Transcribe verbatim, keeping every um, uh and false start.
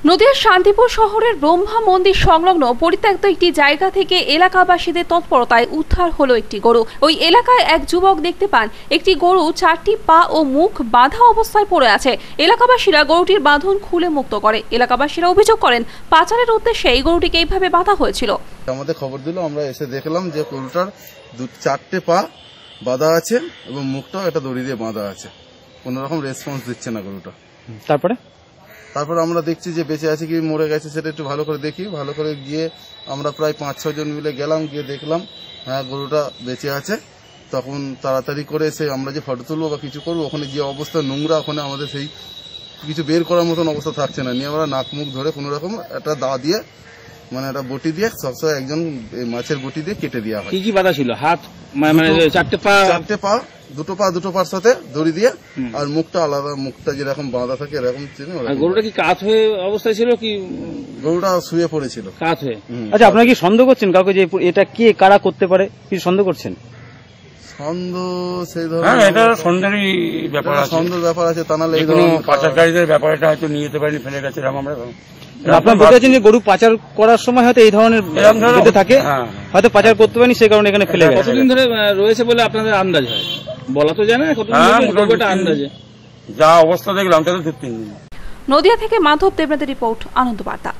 নদিয়ার শান্তিপুর শহরের ব্রহ্মা মন্দির সংলগ্ন পরিত্যক্ত একটি জায়গা থেকে এলাকাবাসীদের তৎপরতায় উদ্ধার হলো একটি গরু। ওই এলাকায় এক যুবক দেখতে পান একটি গরু চারটি পা ও মুখ বাঁধা অবস্থায় পড়ে আছে। এলাকাবাসীরা গরুটির বাঁধন খুলে মুক্ত করে। এলাকাবাসীরা অভিযোগ করেন পাচারের উদ্দেশ্যে এই গরুটিকে এইভাবে বাঁধা হয়েছিল। আমাদের খবর দিল, আমরা এসে দেখলাম যে গরুটার চারটে পা বাঁধা আছে এবং মুখটাও একটা দড়ি দিয়ে বাঁধা আছে। কোন রকম রেসপন্স দিচ্ছে না গরুটা। তারপরে তারপরে আমরা দেখছি যে বেঁচে আছে কি মরে গেছে সেটা একটু ভালো করে দেখি। ভালো করে গিয়ে আমরা প্রায় পাঁচ ছয় জন মিলে গেলাম, গিয়ে দেখলাম হ্যাঁ গরুটা বেঁচে আছে। তখন তাড়াতাড়ি করে এসে আমরা যে ফটো তুলবো বা কিছু করবো, ওখানে যে অবস্থা নোংরা, ওখানে আমাদের সেই কিছু বের করার মতন অবস্থা থাকছে না। নিয়ে আমরা নাক মুখ ধরে কোনো রকম একটা দা দিয়ে মানে একটা বটি দিয়ে সবসময় একজন মাছের বটি দিয়ে কেটে দেওয়া হয়। কি কি বাধা ছিল? হাত মানে চারটে পা চারটে পা দুটো পা দুটো পার সাথে দড়ি দিয়ে, আর মুখটা আলাদা, মুখটা যেরকম বাঁধা থাকে এরকম। গরুটা কি কাত হয়ে অবস্থায় ছিল? কি গরুটা শুয়ে পড়েছিল কাত হয়ে? আচ্ছা, আপনারা কি সন্দেহ করছেন কাউকে যে এটা কে কারা করতে পারে? কি সন্দেহ করছেন? সন্দেহ সেই ধরনের হ্যাঁ, এটা সন্দেহেরই ব্যাপার আছে, সন্দেহ ব্যাপার আছে। তা নাহলে এই কোনো ধরনের পাচারকারীদের ব্যাপারটা হয়তো নিয়ে যেতে পারেনি, ফেলে গেছে এরকম আমরা। আপনারা বলতে চাচ্ছেন যে গরু পাচার করার সময় হয়তো এই ধরনের যেতে থাকে, হয়তো পাচার করতে পারেনি সেই কারণে এখানে ফেলে গেছে। কতদিন ধরে রয়েছে বলে আপনাদের আন্দাজ হয়? বলা তো যায় না কতদিন ধরে, আন্দাজে যা অবস্থা দেখলাম তাহলে দু তিন দিন। নদিয়া থেকে মাধব দেবনাথের রিপোর্ট, আনন্দ বার্তা।